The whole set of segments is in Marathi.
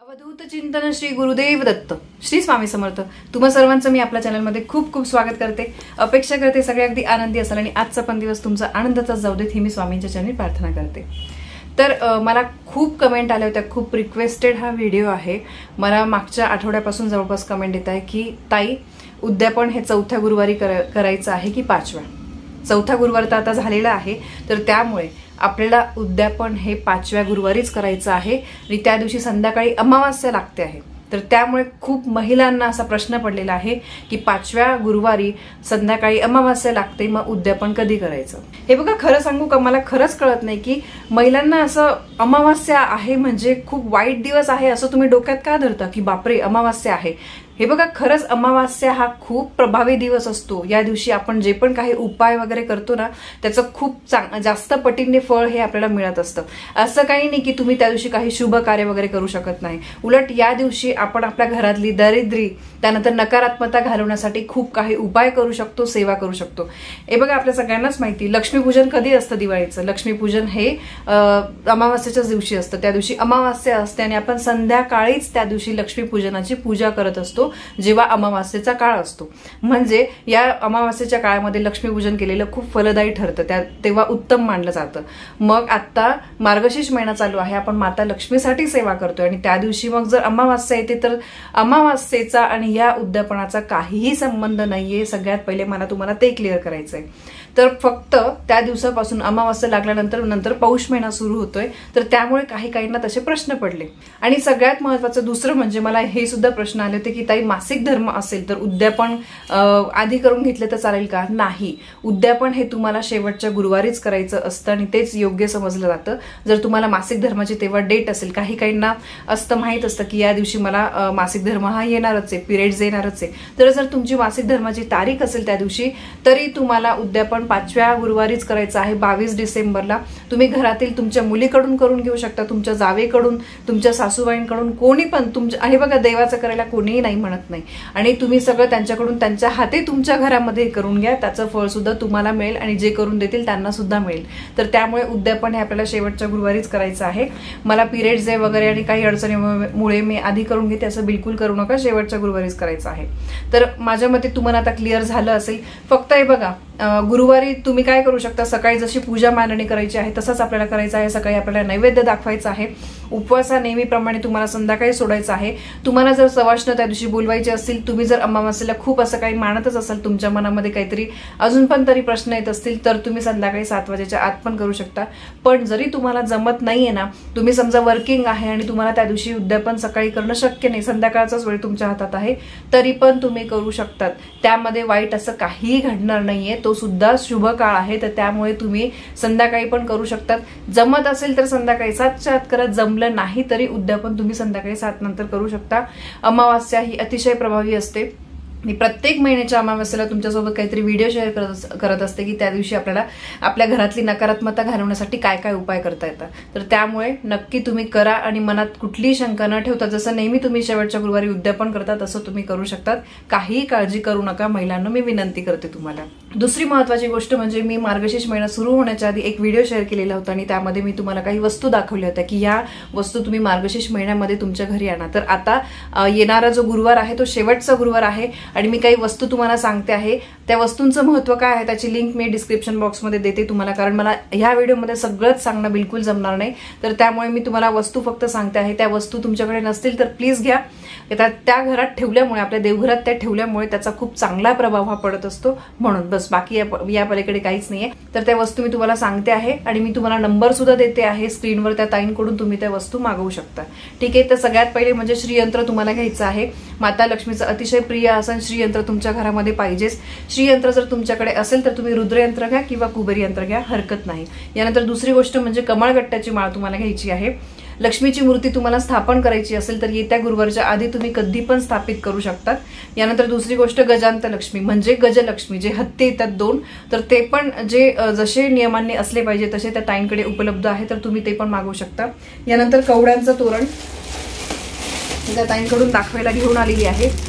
अवधूत चिंतन श्री गुरुदेव दत्त श्री स्वामी समर्थ। तुम्हा सर्वांचं मी आपल्या चॅनलमध्ये खूप खूप स्वागत करते। अपेक्षा करते सगळे अगदी आनंदी असाल आणि आजचा पण दिवस तुमचा आनंदाचाच जाऊ देत ही मी स्वामींच्या चरणी प्रार्थना करते। तर मला खूप कमेंट आल्या होत्या, खूप रिक्वेस्टेड हा व्हिडिओ आहे। मला मागच्या आठवड्यापासून जवळपास कमेंट येत आहे की ताई उद्यापन हे चौथ्या गुरुवारी करायचं आहे की पाचव्या। चौथा गुरुवार तर आता झालेला आहे, तर त्यामुळे आपल्याला उद्यापन हे पाचव्या गुरुवारीच करायचं आहे आणि त्या दिवशी संध्याकाळी अमावास्या लागते आहे। तर त्यामुळे खूप महिलांना असा प्रश्न पडलेला आहे की पाचव्या गुरुवारी संध्याकाळी अमावास्या लागते, मग उद्यापन कधी करायचं। हे बघा, खरं सांगू का, मला खरंच कळत नाही की महिलांना असं अमावास्या आहे म्हणजे खूप वाईट दिवस आहे असं तुम्ही डोक्यात का धरता की बापरे अमावास्या आहे। हे बघा, खरंच अमावास्या हा खूप प्रभावी दिवस असतो। या दिवशी आपण जे पण काही उपाय वगैरे करतो ना, त्याचं खूप जास्त पटीने फळ हे आपल्याला मिळत असतं। असं काही नाही की तुम्ही त्या दिवशी काही शुभ कार्य वगैरे करू शकत नाही। उलट या दिवशी आपण आपल्या घरातली दरिद्री, त्यानंतर नकारात्मकता घालवण्यासाठी खूप काही उपाय करू शकतो, सेवा करू शकतो। हे बघा, आपल्या सगळ्यांनाच माहिती, लक्ष्मीपूजन कधी असतं दिवाळीचं। लक्ष्मीपूजन हे अमावास्येच्याच दिवशी असतं। त्या दिवशी अमावास्या असते आणि आपण संध्याकाळीच त्या दिवशी लक्ष्मीपूजनाची पूजा करत असतो, जेव्हा अमावास्येचा काळ असतो। म्हणजे या अमावास्येच्या काळामध्ये लक्ष्मीपूजन केलेलं खूप फलदायी ठरतं, तेव्हा उत्तम मानलं जातं। मग आता मार्गशीर्ष महिना चालू आहे, आपण माता लक्ष्मीसाठी सेवा करतोय आणि त्या दिवशी मग जर अमावास्या येते तर अमावास्येचा आणि या उद्यापनाचा काहीही संबंध नाहीये। सगळ्यात पहिले मला तुम्हाला ते क्लिअर करायचंय। तर फक्त त्या दिवसापासून अमावास्या लागल्यानंतर पौष महिना सुरू होतोय, तर त्यामुळे काहींना तसे प्रश्न पडले। आणि सगळ्यात महत्वाचं दुसरं म्हणजे मला हे सुद्धा प्रश्न आले होते की ताई मासिक धर्म असेल तर उद्यापन आधी करून घेतले तर चालेल का? नाही, उद्यापन हे तुम्हाला शेवटच्या गुरुवारीच करायचं असतं आणि तेच योग्य समजलं जातं। जर तुम्हाला मासिक धर्माची तेव्हा डेट असेल, काहींना असतं, माहित असतं की या दिवशी मला मासिक धर्म हा येणारच आहे, पिरियड्स येणारच आहे, तर जर तुमची मासिक धर्माची तारीख असेल त्या दिवशी, तरी तुम्हाला उद्यापन पाचव्या गुरुवारीच करायचं आहे। 22 डिसेंबरला तुम्ही घरातील तुमच्या मुलीकडून करून घेऊ शकता, तुमच्या जावेकडून, तुमच्या सासूबाईंकडून, कोणी पण तुमच्या, हे बघा, देवाचं करायला कोणीही नाही म्हणत नाही। आणि तुम्ही सगळं त्यांच्याकडून त्यांच्या हाती तुमच्या घरामध्ये करून घ्या, त्याचं फळ सुद्धा तुम्हाला मिळेल आणि जे करून देतील त्यांना सुद्धा मिळेल। तर त्यामुळे उद्यापन हे आपल्याला शेवटच्या गुरुवारीच करायचं आहे। मला पिरियड्स आहे वगैरे आणि काही अडचणीमुळे मी आधी करून घेते असं बिलकुल करू नका, शेवटच्या गुरुवारीच करायचं आहे। तर माझ्या मते तुम्हाला आता क्लिअर झालं असेल। फक्त हे बघा, गुरुवारी तुम्ही काय करू शकता, सकाळी जशी पूजा मांडणी करायची आहे तसंच आपल्याला करायचं आहे। सकाळी आपल्याला नैवेद्य दाखवायचा आहे, उपवास नेहमीप्रमाणे तुम्हाला संध्याकाळी सोडायचा आहे। तुम्हाला जर सवाष्ण त्या दिवशी बोलवायचे असतील, तुम्ही जर अमावास्येला खूप असं काही मानतच असाल, तुमच्या मनामध्ये काहीतरी अजून पण तरी प्रश्न येत असतील, तर तुम्ही संध्याकाळी 7 वाजेच्या आत पण करू शकता। पण जरी तुम्हाला जमत नाहीये ना, तुम्ही समजा वर्किंग आहे आणि तुम्हाला त्या दिवशी उद्यापन सकाळी करणं शक्य नाही, संध्याकाळचाच वेळ तुमच्या हातात आहे, तरी पण तुम्ही करू शकतात। त्यामध्ये वाईट असं काहीही घडणार नाहीये, तो सुद्धा शुभ काळ आहे। तर त्यामुळे तुम्ही संध्याकाळी पण करू शकतात। जमत असेल तर संध्याकाळी 7च्या आत करा, जमलं नाही तरी उद्यापन तुम्ही संध्याकाळी 7 नंतर करू शकता। अमावास्या ही अतिशय प्रभावी असते। मी प्रत्येक महिन्याच्या अमावास्येला तुमच्यासोबत काहीतरी व्हिडिओ शेअर करत असते की त्या दिवशी आपल्याला आपल्या घरातली नकारात्मकता घालवण्यासाठी काय काय उपाय करता येतात। तर त्यामुळे नक्की तुम्ही करा आणि मनात कुठलीही शंका न ठेवता, जसं नेहमी तुम्ही शेवटच्या गुरुवारी उद्यापन करता तसं तुम्ही करू शकतात। काहीही काळजी करू नका महिलांना, मी विनंती करते तुम्हाला। दुसरी महत्वाची गोष्ट म्हणजे मी मार्गशीर्ष महिना सुरू होण्याच्या आधी एक व्हिडिओ शेअर केलेला होता आणि त्यामध्ये मी तुम्हाला काही वस्तू दाखवल्या होत्या की या वस्तू तुम्ही मार्गशीर्ष महिन्यामध्ये तुमच्या घरी आणा। तर आता येणारा जो गुरुवार आहे तो शेवटचा गुरुवार आहे आणि मी काही वस्तू तुम्हाला सांगते आहे। त्या वस्तूंचं महत्व काय आहे त्याची लिंक मी डिस्क्रिप्शन बॉक्समध्ये देते तुम्हाला, कारण मला ह्या व्हिडिओमध्ये सगळंच सांगणं बिलकुल जमणार नाही। तर त्यामुळे मी तुम्हाला वस्तू फक्त सांगते आहे। त्या वस्तू तुमच्याकडे नसतील तर प्लीज घ्या। त्या घरात ठेवल्यामुळे, आपल्या देवघरात त्या ठेवल्यामुळे त्याचा खूप चांगला प्रभाव हा पडत असतो, म्हणून बस, बाकी या पलीकडे काहीच नाहीये। तर त्या वस्तू मी तुम्हाला सांगते आहे आणि मी तुम्हाला नंबर सुद्धा देते आहे स्क्रीनवर, त्या ताईंकडून तुम्ही त्या वस्तू मागवू शकता, ठीक आहे। तर सगळ्यात पहिले म्हणजे श्रीयंत्र तुम्हाला घ्यायचं आहे। माता लक्ष्मीचं अतिशय प्रिय असं श्रीयंत्र तुमच्या घरामध्ये पाहिजेच। श्रीयंत्र जर तुमच्याकडे असेल तर तुम्ही रुद्रयंत्र घ्या किंवा कुबेर यंत्र घ्या, हरकत नाही। यानंतर दुसरी गोष्ट म्हणजे कमळगट्ट्याची माळ तुम्हाला घ्यायची आहे। लक्ष्मीची मूर्ती तुम्हाला स्थापन करायची असेल तर येत्या गुरुवारच्या आधी तुम्ही कधी पण स्थापित करू शकतात। यानंतर दुसरी गोष्ट गजांत लक्ष्मी म्हणजे गजलक्ष्मी, जे हत्ती येतात 2, तर ते पण जे जसे नियमांनी असले पाहिजे तसे त्या ताईंकडे उपलब्ध आहे, तर तुम्ही ते पण मागवू शकता। यानंतर कवड्यांचं तोरण त्या ताईंकडून दाखवायला घेऊन आलेली आहे।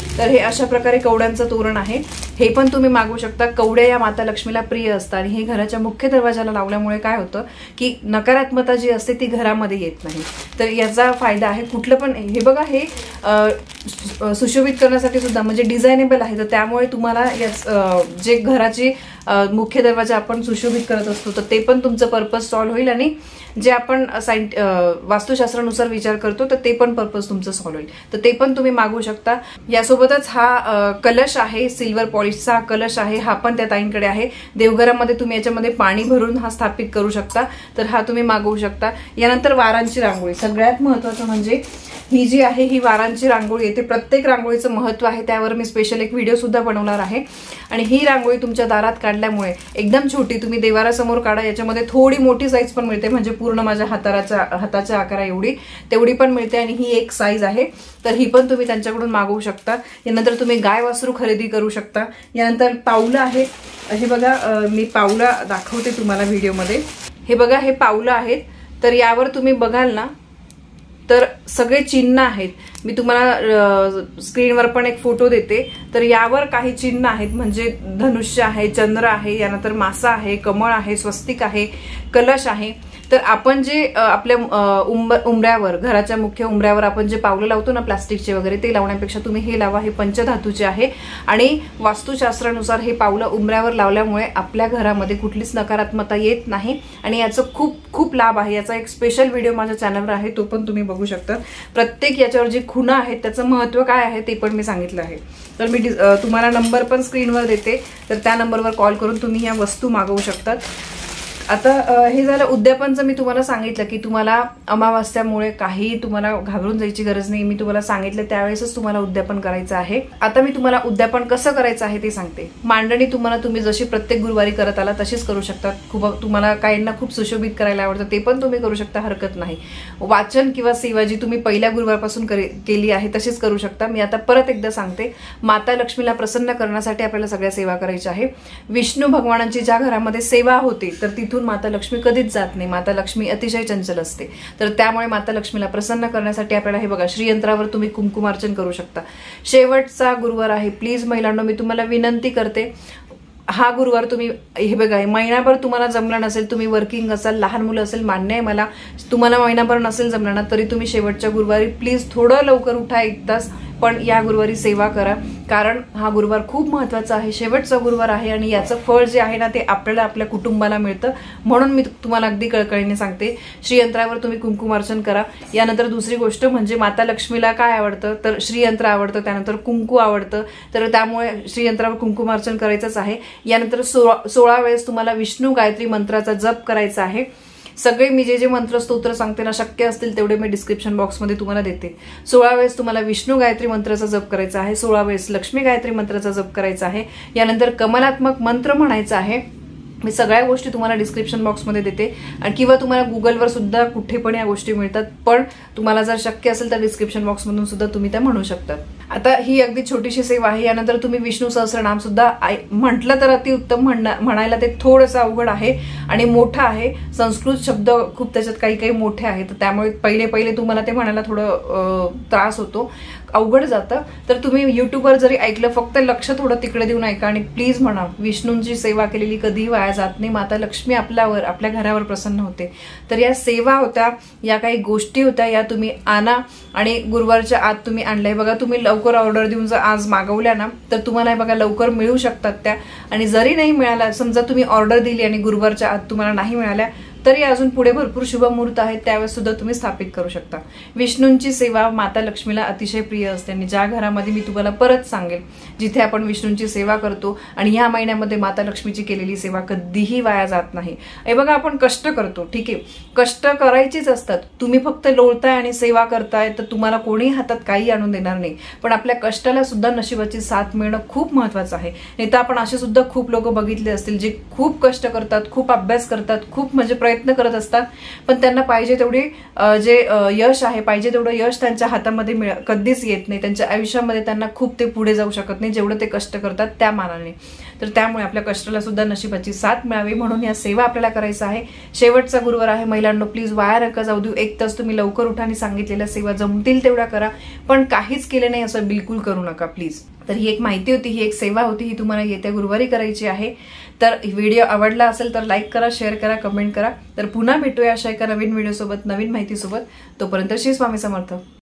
तर हे अशा प्रकारे कवड्यांचं तोरण आहे, हे पण तुम्ही मागवू शकता. कवड्या या माता लक्ष्मीला प्रिय असतात आणि हे घराच्या मुख्य दरवाजाला लावल्यामुळे काय होतं की नकारात्मकता जी असते ती घरामध्ये येत नाही. तर याचा फायदा आहे. कुठलं पण हे बघा, हे सुशोभित करण्यासाठी सुद्धा म्हणजे डिझायनेबल आहे, तर त्यामुळे तुम्हाला जे घराची मुख्य दरवाजा आपण सुशोभित करत असतो तर ते पण तुमचं पर्पज सॉल्व्ह होईल आणि जे आपण वास्तुशास्त्रानुसार विचार करतो तर ते पण पर्पज तुमचं सॉल्व्ह होईल. तर ते पण तुम्ही मागवू शकता. यासोबतच हा कलश आहे, सिल्वर पॉलिशचा कलश आहे, हा पण त्या ताईंकडे आहे. देवघरामध्ये तुम्ही याच्यामध्ये पाणी भरून हा स्थापित करू शकता, तर हा तुम्ही मागवू शकता. यानंतर वारांची रांगोळी, सगळ्यात महत्वाचं म्हणजे ही जी आहे ही वारांची रांगोळी येते. प्रत्येक रांगोळीचं महत्व आहे, त्यावर मी स्पेशल एक व्हिडिओ सुद्धा बनवणार आहे. आणि ही रांगोळी तुमच्या दारात काढल्यामुळे एकदम छोटी तुम्ही देवारासमोर काढा, याच्यामध्ये थोडी मोठी साईज पण मिळते, म्हणजे पूर्ण माझ्या हाताच्या आकारा एवढी तेवढी पण मिळते आणि ही एक साईज आहे, तर ही पण तुम्ही त्यांच्याकडून मागवू शकता. यानंतर तुम्ही गाय वासरू खरेदी करू शकता. यानंतर पावलं आहेत, हे बघा मी पावलं दाखवते तुम्हाला व्हिडिओमध्ये. हे बघा, हे पावलं आहेत. तर यावर तुम्ही बघाल ना तर सगळे चिन्ह आहेत. मी तुम्हाला स्क्रीनवर पण एक फोटो देते. तर यावर काही चिन्ह आहेत, म्हणजे धनुष्य आहे, चंद्र आहे, यानंतर मासा आहे, कमळ आहे, स्वस्तिक आहे, कलश आहे. तर आपण जे आपल्या उंबऱ्यावर, घराच्या मुख्य उंबऱ्यावर आपण जे पावलं लावतो ना प्लास्टिकचे वगैरे, ते लावण्यापेक्षा तुम्ही हे लावा. हे पंचधातूचे आहे आणि वास्तुशास्त्रानुसार हे पावलं उंबऱ्यावर लावल्यामुळे आपल्या घरामध्ये कुठलीच नकारात्मकता येत नाही आणि याचं खूप खूप लाभ आहे. याचा एक स्पेशल व्हिडिओ माझ्या चॅनलवर आहे, तो पण तुम्ही बघू शकता. प्रत्येक याच्यावर जी खुणा आहेत त्याचं महत्व काय आहे ते पण मी सांगितलं आहे. तर मी तुम्हाला नंबर पण स्क्रीनवर देते, तर त्या नंबरवर कॉल करून तुम्ही या वस्तू मागवू शकतात. आता हे झालं उद्यापनचं. मी तुम्हाला सांगितलं की तुम्हाला अमावास्यामुळे काही तुम्हाला घाबरून जायची गरज नाही. मी तुम्हाला सांगितलं त्यावेळेसच तुम्हाला उद्यापन करायचं आहे. आता मी तुम्हाला उद्यापन कसं करायचं आहे ते सांगते. मांडणी तुम्ही जशी प्रत्येक गुरुवारी करत आला तशीच करू शकता. तुम्हाला काहींना खूप सुशोभित करायला आवडतं ते पण तुम्ही करू शकता, हरकत नाही. वाचन किंवा सेवा जी तुम्ही पहिल्या गुरुवारपासून केली आहे तशीच करू शकता. मी आता परत एकदा सांगते, माता लक्ष्मीला प्रसन्न करण्यासाठी आपल्याला सगळ्या सेवा करायच्या आहे. विष्णू भगवानांची ज्या घरामध्ये सेवा होते तर तिथून माता लक्ष्मी कधीच जात नाही. माता लक्ष्मी अतिशय चंचल असते, तर त्यामुळे माता लक्ष्मीला प्रसन्न करण्यासाठी आपल्याला हे बघा, श्रीयंत्रावर तुम्ही कुंकुमार्चन करू शकता. शेवटचा गुरुवार आहे, प्लीज महिलांनो मी तुम्हाला विनंती करते, हा गुरुवार तुम्ही हे बघा, महिनाभर तुम्हाला जमलं नसेल, तुम्ही वर्किंग असाल, लहान मुलं असेल, मान्य आहे मला, तुम्हाला महिनाभर नसेल जमलं ना तरी तुम्ही शेवटच्या गुरुवारी प्लीज थोडं लवकर उठा, 1 तास, पण या गुरुवारी सेवा करा. कारण हा गुरुवार खूप महत्वाचा आहे, शेवटचा गुरुवार आहे आणि याचं फळ जे आहे ना ते आपल्याला आपल्या कुटुंबाला मिळतं. म्हणून मी तुम्हाला अगदी कळकळीने सांगते, श्रीयंत्रावर तुम्ही कुंकुमार्चन करा. यानंतर दुसरी गोष्ट म्हणजे माता लक्ष्मीला काय आवडतं, तर श्रीयंत्र आवडतं, त्यानंतर कुंकू आवडतं, तर त्यामुळे श्रीयंत्रावर कुंकुमार्चन करायचंच आहे. यानंतर 16 वेळेस तुम्हाला विष्णू गायत्री मंत्राचा जप करायचा आहे. सगळे मी जे मंत्र स्तोत्र सांगते ना, शक्य असतील तेवढे मी डिस्क्रिप्शन बॉक्समध्ये तुम्हाला देते. 16 वेळेस तुम्हाला विष्णू गायत्री मंत्राचा जप करायचा आहे, 16 वेळेस लक्ष्मी गायत्री मंत्राचा जप करायचा आहे. यानंतर कमलात्मक मंत्र म्हणायचा आहे. मी सगळ्या गोष्टी तुम्हाला डिस्क्रिप्शन बॉक्समध्ये देते आणि किंवा तुम्हाला गुगलवर सुद्धा कुठे पण या गोष्टी मिळतात, पण तुम्हाला जर शक्य असेल तर डिस्क्रिप्शन बॉक्समधून सुद्धा तुम्ही त्या म्हणू शकता. आता ही अगदी छोटीशी सेवा आहे. यानंतर तुम्ही विष्णू सहस्रनाम सुद्धा म्हटलं तर अतिउत्तम, म्हणायला ते थोडंसं अवघड आहे आणि मोठं आहे. संस्कृत शब्द खूप त्याच्यात काही काही मोठे आहेत, त्यामुळे पहिले तुम्हाला ते म्हणायला थोडं त्रास होतो, अवघड जातं. तर तुम्ही युट्यूबवर जरी ऐकलं, फक्त लक्ष थोडं तिकडे देऊन ऐका आणि प्लीज म्हणा, विष्णूंची सेवा केलेली कधीही वाया जात नाही. माता लक्ष्मी आपल्या घरावर प्रसन्न होते. तर या सेवा होत्या, या काही गोष्टी होत्या, या तुम्ही आणा आणि गुरुवारच्या आत तुम्ही आणलंय बघा. तुम्ही लवकर ऑर्डर देऊन जर आज मागवल्या ना तर तुम्हाला बघा लवकर मिळू शकतात त्या. आणि जरी नाही मिळाला, समजा तुम्ही ऑर्डर दिली आणि गुरुवारच्या आत तुम्हाला नाही मिळाल्या, तरी अजून पुढे भरपूर शुभ मुहूर्त आहेत, त्यावेळेस सुद्धा तुम्ही स्थापित करू शकता. विष्णूंची सेवा माता लक्ष्मीला अतिशय प्रिय असते आणि ज्या घरामध्ये, मी तुम्हाला परत सांगेल, जिथे आपण विष्णूंची सेवा करतो आणि ह्या महिन्यामध्ये माता लक्ष्मीची केलेली सेवा कधीही वाया जात नाही. हे बघा, आपण कष्ट करतो, ठीक आहे, कष्ट करायचीच असतात. तुम्ही फक्त लोळताय आणि सेवा करताय तर तुम्हाला कोणी हातात काही आणून देणार नाही, पण आपल्या कष्टाला सुद्धा नशिबाची साथ मिळणं खूप महत्वाचं आहे. नाही तर आपण असे सुद्धा खूप लोक बघितले असतील जे खूप कष्ट करतात, खूप अभ्यास करतात, खूप म्हणजे प्रयत्न करत असतात, पण त्यांना पाहिजे तेवढी जे यश आहे, पाहिजे तेवढं यश त्यांच्या हातामध्ये कधीच येत नाही. त्यांच्या आयुष्यामध्ये त्यांना खूप ते पुढे जाऊ शकत नाही जेवढं ते कष्ट करतात त्या मानाने. तर त्यामुळे आपल्या कष्टाला सुद्धा नशिबाची साथ मिळावी म्हणून या सेवा आपल्याला करायचं आहे. शेवटचा गुरुवार आहे महिलांनो, प्लीज वाया नका जाऊ देऊ. एक तास तुम्ही लवकर उठा आणि सांगितलेल्या सेवा जमतील तेवढा करा, पण काहीच केलं नाही असं बिलकुल करू नका प्लीज. तर ही एक माहिती होती, ही एक सेवा होती, ही तुम्हाला येत्या गुरुवारी करायची आहे. तर व्हिडिओ आवडला असेल तर लाईक करा, शेअर करा, कमेंट करा. तर पुन्हा भेटूया अशा एका नवीन व्हिडिओ सोबत, नवीन माहिती सोबत. तोपर्यंत श्री स्वामी समर्थ.